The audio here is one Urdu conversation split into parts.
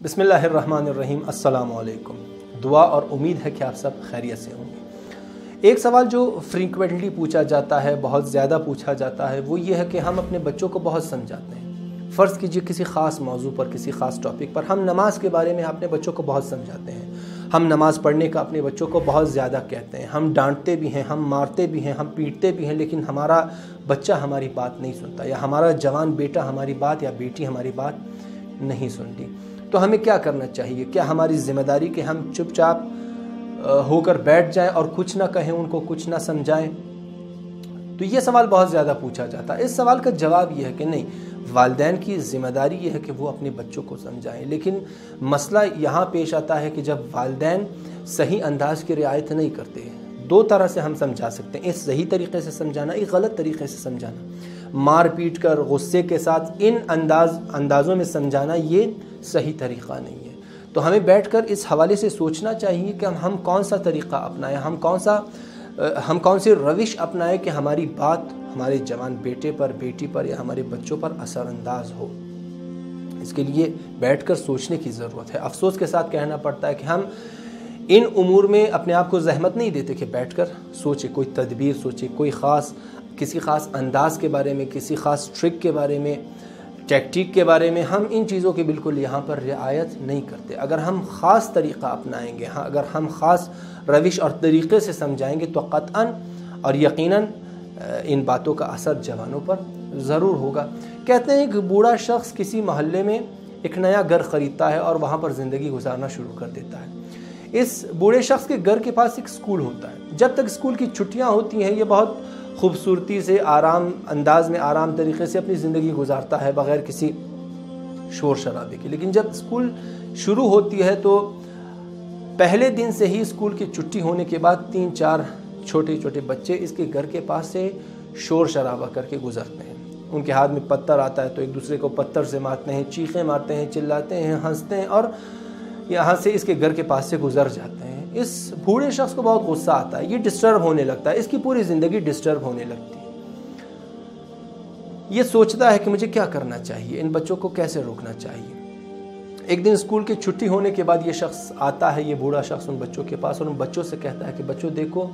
بسم اللہ الرحمن الرحیم۔ السلام علیکم۔ دعا اور امید ہے کہ آپ سب خیریت سے ہوں گے۔ ایک سوال جو فریکوینٹلی پوچھا جاتا ہے، بہت زیادہ پوچھا جاتا ہے، وہ یہ ہے کہ ہم اپنے بچوں کو بہت سمجھاتے ہیں۔ فرض کیجئے کسی خاص موضوع پر، کسی خاص ٹاپک پر ہم نماز کے بارے میں اپنے بچوں کو بہت سمجھاتے ہیں، ہم نماز پڑھنے کا اپنے بچوں کو بہت زیادہ کہتے ہیں، ہم ڈانٹتے بھی ہیں، ہم مارتے بھی ہیں، ہم پیٹتے بھی ہیں، لیکن ہمارا بچہ ہماری بات نہیں سنتا، یا ہمارا جوان بیٹا ہماری بات یا بیٹی ہماری بات نہیں سنتی۔ تو ہمیں کیا کرنا چاہیے؟ کیا ہماری ذمہ داری کہ ہم چپ چاپ ہو کر بیٹھ جائیں اور کچھ نہ کہیں، ان کو کچھ نہ سمجھائیں؟ تو یہ سوال بہت زیادہ پوچھا جاتا ہے۔ اس سوال کا جواب یہ ہے کہ نہیں، والدین کی ذمہ داری یہ ہے کہ وہ اپنے بچوں کو سمجھائیں، لیکن مسئلہ یہاں پیش آتا ہے کہ جب والدین صحیح انداز کی رعایت نہیں کرتے ہیں۔ دو طرح سے ہم سمجھا سکتے ہیں، ایک صحیح طریقے سے سمجھانا، ایک غلط طریقے سے سمجھانا۔ مار پیٹ کر، غصے کے ساتھ ان اندازوں میں سمجھانا یہ صحیح طریقہ نہیں ہے۔ تو ہمیں بیٹھ کر اس حوالے سے سوچنا چاہیے کہ ہم کون سا طریقہ اپنائیں، ہم کون سی روش اپنائیں کہ ہماری بات ہمارے جوان بیٹے پر، بیٹی پر یا ہمارے بچوں پر اثر انداز ہو۔ اس کے لیے بیٹھ کر سوچنے کی ضرورت ہے۔ افسوس کے ساتھ کہنا پڑتا ہے کہ ہم ان امور میں اپنے آپ کو زحمت نہیں دیتے کہ بیٹھ کر سوچے، کوئی تدبیر سوچے، کسی خاص انداز کے بارے میں، کسی خاص ٹرک کے بارے میں، ٹیکٹیک کے بارے میں۔ ہم ان چیزوں کی بالکل یہاں پر رعایت نہیں کرتے۔ اگر ہم خاص طریقہ اپنائیں گے، اگر ہم خاص روش اور طریقے سے سمجھائیں گے تو قطعاً اور یقیناً ان باتوں کا اثر جوانوں پر ضرور ہوگا۔ کہتے ہیں کہ بوڑھا شخص کسی محلے میں ایک نیا گھر خریدتا ہے اور وہاں پر زندگی گزارنا شروع کر دیتا ہے۔ اس بوڑھے شخص کے گھر کے پاس ایک اسکول ہوتا ہے۔ جب تک اسکول کی چھٹیاں ہوتی ہیں، یہ بہت خوبصورتی سے، آرام انداز میں، آرام طریقے سے اپنی زندگی گزارتا ہے بغیر کسی شور شرابے کے۔ لیکن جب اسکول شروع ہوتی ہے تو پہلے دن سے ہی اسکول کی چھٹی ہونے کے بعد 3-4 چھوٹے چھوٹے بچے اس کے گھر کے پاس سے شور شرابہ کر کے گزرتے ہیں۔ ان کے ہاتھ میں پتھر آتا ہے تو ایک دوسرے کو پتھر سے مارتے ہیں، چیخیں مارتے ہیں، چلاتے ہیں، ہنستے ہیں اور یہاں سے اس کے گھر کے پاس سے گزر جاتے ہیں۔ اس بوڑھے شخص کو بہت غصہ آتا ہے، یہ ڈسٹرب ہونے لگتا ہے، اس کی پوری زندگی ڈسٹرب ہونے لگتی ہے۔ یہ سوچتا ہے کہ مجھے کیا کرنا چاہیے، ان بچوں کو کیسے روکنا چاہیے۔ ایک دن اسکول کی چھٹی ہونے کے بعد یہ شخص آتا ہے، یہ بوڑھا شخص ان بچوں کے پاس، اور ان بچوں سے کہتا ہے کہ بچوں دیکھو،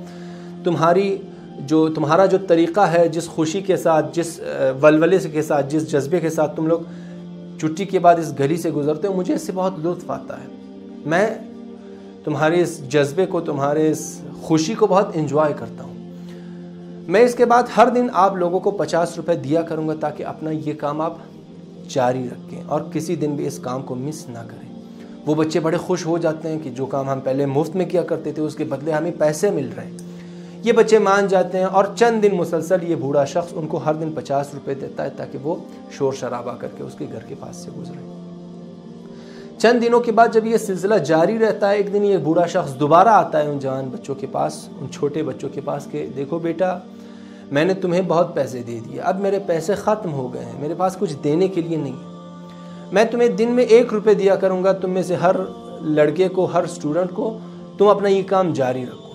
تمہارا جو طریقہ ہے، جس خوشی کے ساتھ، جس ولولے کے ساتھ، جس جذبے کے ساتھ تم لوگ چھٹی کے بعد اس گلی سے گزرتے ہو، مجھے اس سے بہت لطف آتا ہے۔ میں تمہارے اس جذبے کو، تمہارے اس خوشی کو بہت انجوائے کرتا ہوں۔ میں اس کے بعد ہر دن آپ لوگوں کو 50 روپے دیا کروں گا تاکہ اپنا یہ کام آپ جاری رکھیں اور کسی دن بھی اس کام کو مس نہ کریں۔ وہ بچے بڑے خوش ہو جاتے ہیں کہ جو کام ہم پہلے مفت میں کیا کرتے تھے اس کے بدلے ہمیں پیسے مل رہے ہیں۔ یہ بچے مان جاتے ہیں اور چند دن مسلسل یہ بوڑھا شخص ان کو ہر دن 50 روپے دیتا ہے تاکہ وہ شور شرابہ کر کے اس کے گھر کے پاس سے گزریں۔ چند دنوں کے بعد جب یہ سلسلہ جاری رہتا ہے، ایک دن یہ بوڑھا شخص دوبارہ آتا ہے ان جوان بچوں کے پاس، ان چھوٹے بچوں کے پاس کہ دیکھو بیٹا، میں نے تمہیں بہت پیسے دے دیے، اب میرے پیسے ختم ہو گئے ہیں، میرے پاس کچھ دینے کے لیے نہیں ہے۔ میں تمہیں دن میں 1 روپے دیا کروں گا، تم میں سے ہر لڑکے کو، ہر اسٹوڈنٹ کو، تم اپنا یہ کام جاری رکھو۔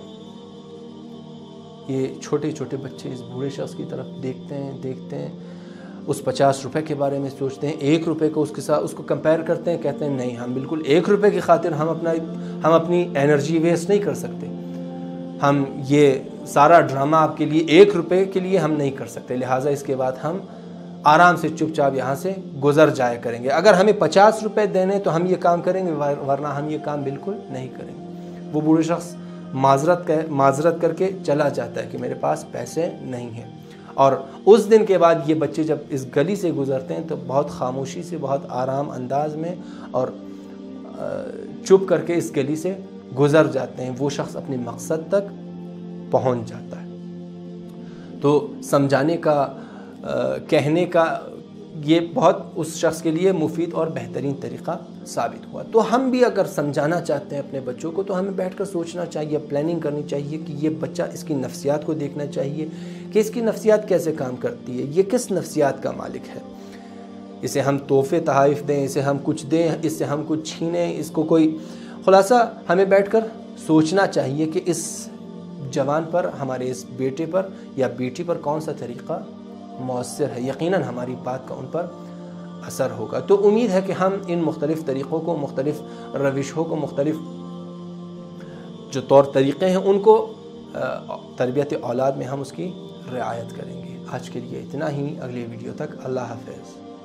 یہ چھوٹے چھوٹے بچے اس بوڑھے شخص کی طرف دیکھتے ہیں، اس 50 روپے کے بارے میں سوچتے ہیں، 1 روپے کو اس کے ساتھ اس کو کمپیئر کرتے ہیں، کہتے ہیں نہیں، ہم بالکل 1 روپے کی خاطر ہم اپنی انرجی ویسٹ نہیں کر سکتے، ہم یہ سارا ڈرامہ آپ کے لیے 1 روپے کے لیے ہم نہیں کر سکتے، لہٰذا اس کے بعد ہم آرام سے چپ چاپ یہاں سے گزر جایا کریں گے۔ اگر ہمیں 50 روپے دینے تو ہم یہ کام کریں گے، ورنہ ہم یہ کام بالکل نہیں کریں گے۔ وہ بوڑھے شخص معذرت کر کے چلا جاتا ہے کہ میرے پاس پیسے نہیں ہیں۔ اور اس دن کے بعد یہ بچے جب اس گلی سے گزرتے ہیں تو بہت خاموشی سے، بہت آرام انداز میں اور چپ کر کے اس گلی سے گزر جاتے ہیں۔ وہ شخص اپنے مقصد تک پہنچ جاتا ہے۔ تو سمجھانے کا، کہنے کا یہ بہت اس شخص کے لیے مفید اور بہترین طریقہ ثابت ہوا۔ تو ہم بھی اگر سمجھانا چاہتے ہیں اپنے بچوں کو تو ہمیں بیٹھ کر سوچنا چاہیے، پلاننگ کرنی چاہیے کہ یہ بچہ، اس کی نفسیات کو دیکھنا چاہیے کہ اس کی نفسیات کیسے کام کرتی ہے، یہ کس نفسیات کا مالک ہے۔ اسے ہم تحفے تحائف دیں، اسے ہم کچھ دیں، اس سے ہم کچھ چھینیں، اس کو کوئی خلاصہ ہمیں بیٹھ کر سوچنا چاہیے کہ اس جوان پر، ہمارے اس بیٹے پر یا بیٹی پر کون سا طریقہ مؤثر ہے۔ یقیناً ہماری بات کا ان پر اثر ہوگا۔ تو امید ہے کہ ہم ان مختلف طریقوں کو، مختلف روشوں کو، مختلف جو طور طریقے ہیں ان کو تربیت اولاد میں ہم اس کی رعایت کریں گے۔ آج کے لیے اتنا ہی، اگلی ویڈیو تک اللہ حافظ۔